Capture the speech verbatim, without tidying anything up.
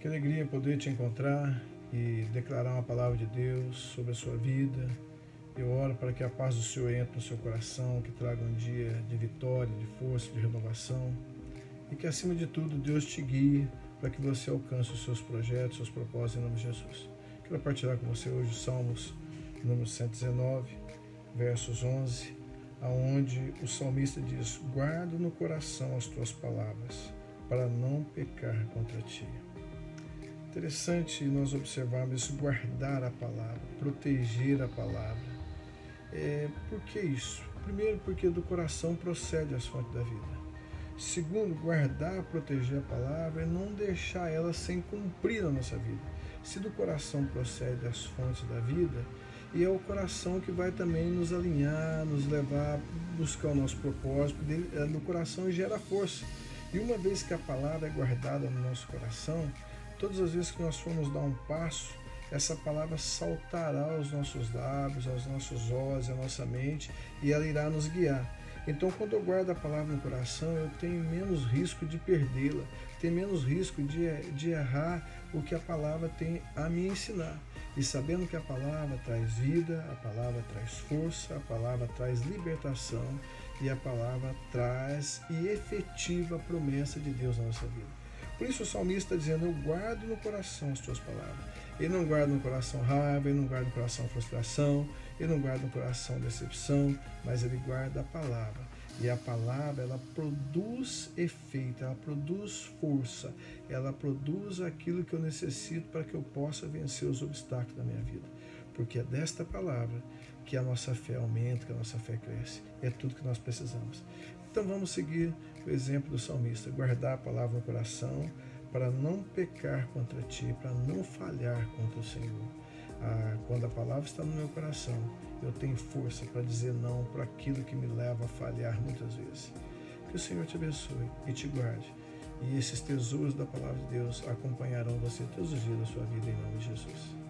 Que alegria poder te encontrar e declarar uma palavra de Deus sobre a sua vida. Eu oro para que a paz do Senhor entre no seu coração, que traga um dia de vitória, de força, de renovação. E que, acima de tudo, Deus te guie para que você alcance os seus projetos, seus propósitos, em nome de Jesus. Quero partilhar com você hoje os Salmos, número cento e dezenove, versos onze, aonde o salmista diz: guarda no coração as tuas palavras, para não pecar contra ti. Interessante nós observarmos isso, guardar a palavra, proteger a palavra. É, por que isso? Primeiro, porque do coração procede as fontes da vida. Segundo, guardar, proteger a palavra é não deixar ela sem cumprir na nossa vida. Se do coração procede as fontes da vida, e é o coração que vai também nos alinhar, nos levar a buscar o nosso propósito, no coração gera força. E uma vez que a palavra é guardada no nosso coração, todas as vezes que nós formos dar um passo, essa palavra saltará aos nossos lábios, aos nossos olhos, à nossa mente, e ela irá nos guiar. Então, quando eu guardo a palavra no coração, eu tenho menos risco de perdê-la, tenho menos risco de, de errar o que a palavra tem a me ensinar. E sabendo que a palavra traz vida, a palavra traz força, a palavra traz libertação e a palavra traz e efetiva a promessa de Deus na nossa vida. Por isso o salmista está dizendo: eu guardo no coração as tuas palavras. Ele não guarda no coração raiva, ele não guarda no coração frustração, ele não guarda no coração decepção, mas ele guarda a palavra. E a palavra, ela produz efeito, ela produz força, ela produz aquilo que eu necessito para que eu possa vencer os obstáculos da minha vida. Porque é desta palavra que a nossa fé aumenta, que a nossa fé cresce. É tudo que nós precisamos. Então vamos seguir o exemplo do salmista, guardar a palavra no coração para não pecar contra ti, para não falhar contra o Senhor. Ah, quando a palavra está no meu coração, eu tenho força para dizer não para aquilo que me leva a falhar muitas vezes. Que o Senhor te abençoe e te guarde. E esses tesouros da palavra de Deus acompanharão você todos os dias da sua vida, em nome de Jesus.